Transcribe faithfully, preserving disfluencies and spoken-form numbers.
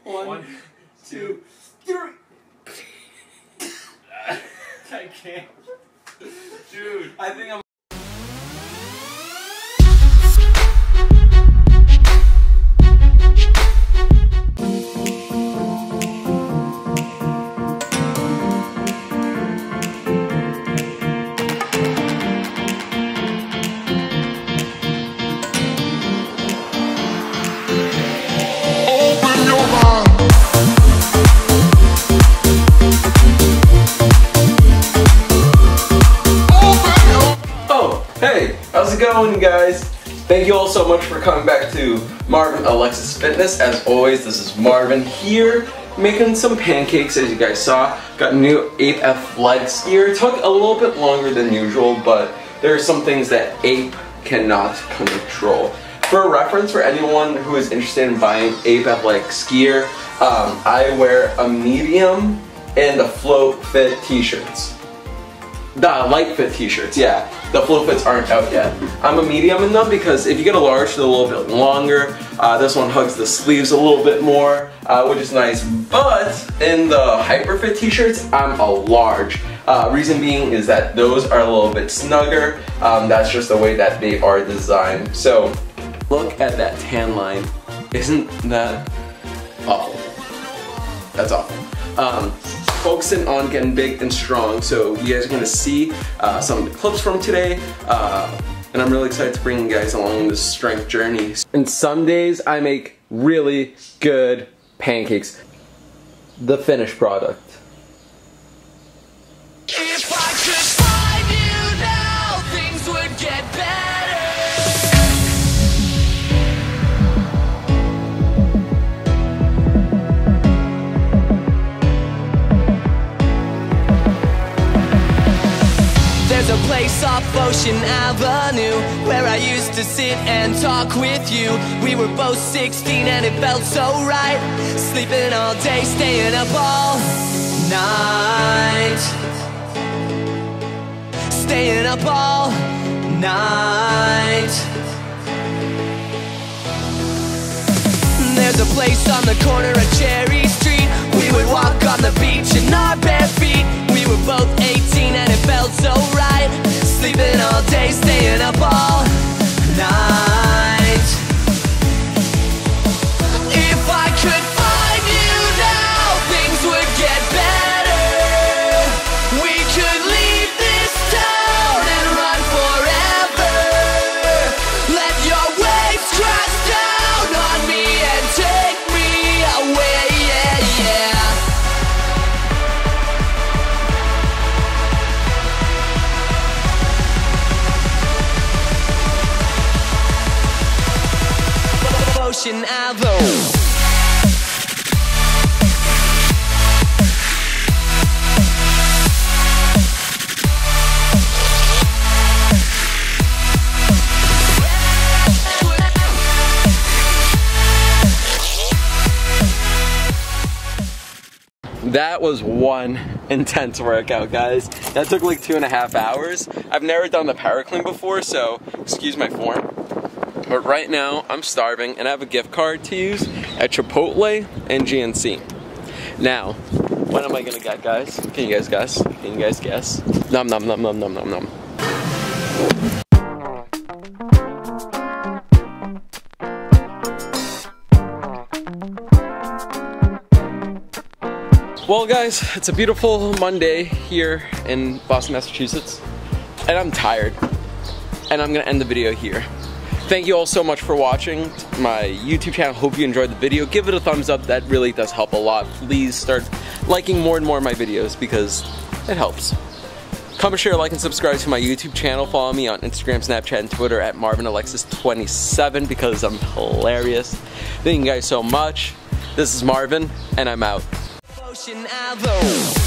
One, One two, three. I can't. Dude. I think I'm. Hey, how's it going, guys? Thank you all so much for coming back to Marvin Alexis Fitness. As always, this is Marvin here, making some pancakes, as you guys saw. Got a new Ape Athletic skier. It took a little bit longer than usual, but there are some things that Ape cannot control. For reference, for anyone who is interested in buying Ape Athletic skier, um, I wear a medium and the Float Fit t-shirts. The light fit t-shirts, yeah. The flow fits aren't out yet. I'm a medium in them because if you get a large, they're a little bit longer. Uh, this one hugs the sleeves a little bit more, uh, which is nice. But in the hyper fit t-shirts, I'm a large. Uh, reason being is that those are a little bit snugger. Um, that's just the way that they are designed. So look at that tan line. Isn't that awful? That's awful. Um, focusing on getting big and strong, so you guys are going to see uh, some of the clips from today, uh, and I'm really excited to bring you guys along this strength journey. And some days I make really good pancakes. The finished product. If I could find you now, things would get better. There's a place off Ocean Avenue where I used to sit and talk with you. We were both sixteen and it felt so right. Sleeping all day, staying up all night. Staying up all night. There's a place on the corner of Cherry Street. We would walk on the beach in our bare feet. We were both eighteen and it felt so right. Sleeping all day, staying up all night. If I could find you now, things would get better. We could leave this town and run forever. Let your waves crash down on me and take me away, yeah, yeah. Ocean Avenue. That was one intense workout, guys. That took like two and a half hours. I've never done the power clean before, so excuse my form. But right now, I'm starving and I have a gift card to use at Chipotle and G N C. Now, what am I gonna get, guys? Can you guys guess? Can you guys guess? Nom nom nom nom nom nom nom. Well, guys, it's a beautiful Monday here in Boston, Massachusetts, and I'm tired, and I'm gonna end the video here. Thank you all so much for watching my YouTube channel. Hope you enjoyed the video. Give it a thumbs up. That really does help a lot. Please start liking more and more of my videos because it helps. Comment, share, like, and subscribe to my YouTube channel. Follow me on Instagram, Snapchat, and Twitter at Marvin Alexis twenty-seven because I'm hilarious. Thank you guys so much. This is Marvin, and I'm out. Ocean Avenue.